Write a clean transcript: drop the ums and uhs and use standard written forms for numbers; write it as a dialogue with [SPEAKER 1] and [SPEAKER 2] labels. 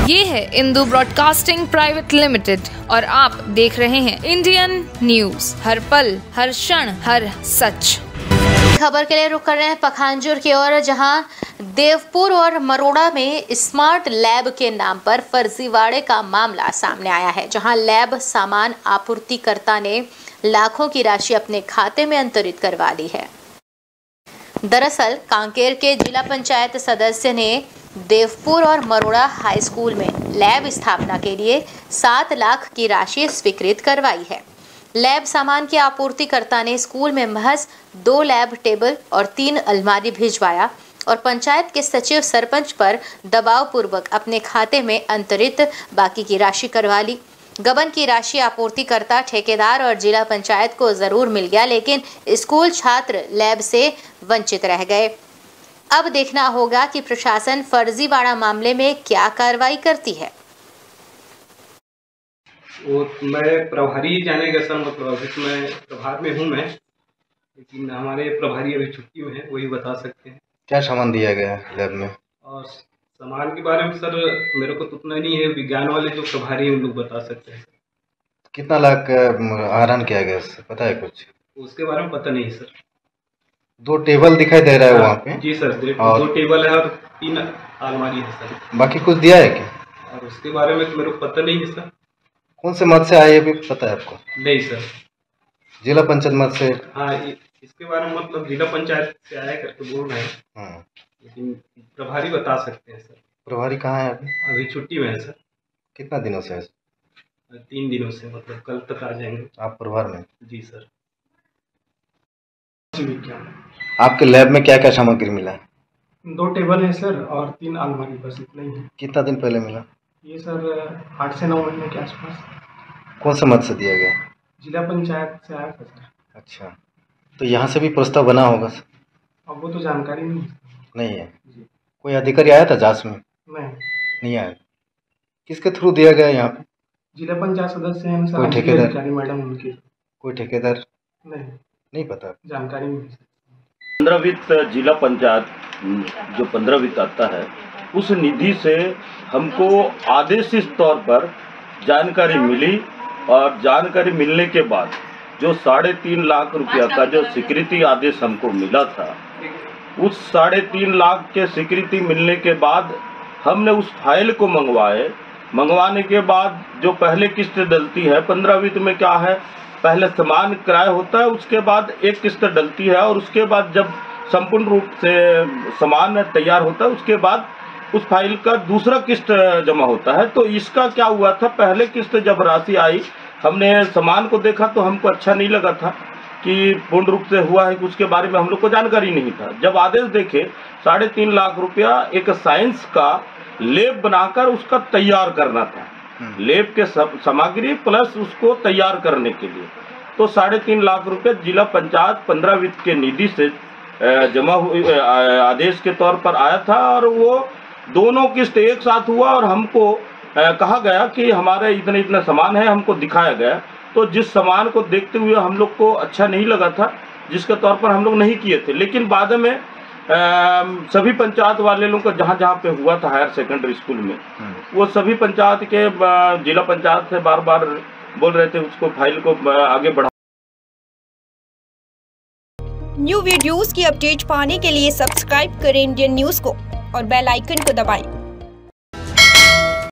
[SPEAKER 1] ये है Indu broadcasting private limited और आप देख रहे हैं इंडियन न्यूज, हर पल, हर क्षण, हर सच।
[SPEAKER 2] खबर के लिए रुक कर रहे हैं पखांजूर की ओर, जहां देवपुर और मरोड़ा में स्मार्ट लैब के नाम पर फर्जीवाड़े का मामला सामने आया है, जहां लैब सामान आपूर्तिकर्ता ने लाखों की राशि अपने खाते में अंतरित करवा ली है। दरअसल कांकेर के जिला पंचायत सदस्य ने देवपुर और मरोड़ा हाई स्कूल में लैब स्थापना के लिए 7 लाख की राशि स्वीकृत करवाई है। लैब सामान के आपूर्तिकर्ता ने स्कूल में महज 2 लैब टेबल और 3 अलमारी भिजवाया और पंचायत के सचिव सरपंच पर दबाव पूर्वक अपने खाते में अंतरित बाकी की राशि करवा ली। गबन की राशि आपूर्तिकर्ता, ठेकेदार और जिला पंचायत को जरूर मिल गया, लेकिन स्कूल छात्र लैब से वंचित रह गए। अब देखना होगा कि प्रशासन फर्जीवाड़ा मामले में क्या कार्रवाई करती है।
[SPEAKER 3] वो मैं प्रभारी जानेगा सर, मतलब इसमें प्रभार में हूँ मैं, लेकिन हमारे प्रभारी अभी छुट्टी में है, वही बता सकते हैं।
[SPEAKER 4] क्या सामान दिया गया है लैब में?
[SPEAKER 3] और सामान के बारे में सर मेरे को तो उतना नहीं है, विज्ञान वाले जो प्रभारी हैं उन लोग बता सकते हैं।
[SPEAKER 4] कितना लाख आहरण किया गया है, पता है कुछ?
[SPEAKER 3] उसके बारे में पता नहीं सर।
[SPEAKER 4] 2 टेबल दिखाई दे रहा है वहाँ पे?
[SPEAKER 3] जी सर, 2 टेबल है और 3 अलमारी है सर।
[SPEAKER 4] बाकी कुछ दिया है क्या?
[SPEAKER 3] और उसके बारे में तो मेरे को पता नहीं है सर।
[SPEAKER 4] कौन से मत से आए ये भी पता है आपको?
[SPEAKER 3] नहीं सर।
[SPEAKER 4] जिला पंचायत मत से?
[SPEAKER 3] हाँ, इसके बारे में मतलब जिला पंचायत से आया करके बोल रहे हैं, लेकिन प्रभारी बता सकते हैं सर।
[SPEAKER 4] प्रभारी कहाँ है अभी?
[SPEAKER 3] अभी छुट्टी में है सर। कितना
[SPEAKER 4] दिनों से है?
[SPEAKER 3] 3 दिनों से, मतलब कल तक आ जाएंगे।
[SPEAKER 4] आप प्रभार में?
[SPEAKER 3] जी सर।
[SPEAKER 4] आपके लैब में क्या क्या सामग्री मिला है?
[SPEAKER 5] 2 टेबल है सर और 3 अलमारी, बस इतना ही है।
[SPEAKER 4] कितना दिन पहले मिला?
[SPEAKER 5] ये सर 8 से 9 महीने के आसपास।
[SPEAKER 4] कौन से मत से दिया गया?
[SPEAKER 5] जिला पंचायत से आया था सर।
[SPEAKER 4] अच्छा, तो यहाँ से भी प्रस्ताव बना होगा सर?
[SPEAKER 5] अब वो तो जानकारी नहीं
[SPEAKER 4] है जी। कोई अधिकारी आया था जांच में? नहीं आया। किसके थ्रू दिया गया यहाँ पे?
[SPEAKER 5] जिला पंचायत सदस्य हैं सर।
[SPEAKER 4] कोई ठेकेदार?
[SPEAKER 5] मैडम उनकी।
[SPEAKER 4] कोई ठेकेदार? नहीं पता,
[SPEAKER 5] जानकारी नहीं।
[SPEAKER 6] 15 वित्त जिला पंचायत जो 15 वित्त आता है, उस निधि से हमको आदेशित तौर पर जानकारी मिली और जानकारी मिलने के बाद जो 3.5 लाख रुपया का जो स्वीकृति आदेश हमको मिला था, उस 3.5 लाख के स्वीकृति मिलने के बाद हमने उस फाइल को मंगवाने के बाद जो पहले किस्त डलती है 15 वित्त में क्या है, पहले सामान किराया होता है, उसके बाद एक किस्त डलती है और उसके बाद जब संपूर्ण रूप से सामान तैयार होता है उसके बाद उस फाइल का दूसरा किस्त जमा होता है। तो इसका क्या हुआ था, पहले किस्त जब राशि आई, हमने सामान को देखा तो हमको अच्छा नहीं लगा था कि पूर्ण रूप से हुआ है, उसके बारे में हम लोग को जानकारी नहीं था। जब आदेश देखे 3.5 लाख रुपया एक साइंस का लैब बनाकर उसका तैयार करना था, लैब के सामग्री प्लस उसको तैयार करने के लिए, तो 3.5 लाख रुपये जिला पंचायत 15 वित्त के निधि से जमा हुए आदेश के तौर पर आया था और वो दोनों किस्त एक साथ हुआ और हमको कहा गया कि हमारे इतना सामान है, हमको दिखाया गया। तो जिस सामान को देखते हुए हम लोग को अच्छा नहीं लगा था, जिसके तौर पर हम लोग नहीं किए थे, लेकिन बाद में सभी पंचायत वाले लोगों को जहाँ पे हुआ था हायर सेकेंडरी स्कूल में, वो सभी पंचायत के जिला पंचायत से बार बार बोल रहे थे उसको फाइल को आगे बढ़ा।
[SPEAKER 7] न्यू वीडियोस की अपडेट पाने के लिए सब्सक्राइब करें इंडियन न्यूज को और बेल आइकन को दबाएं।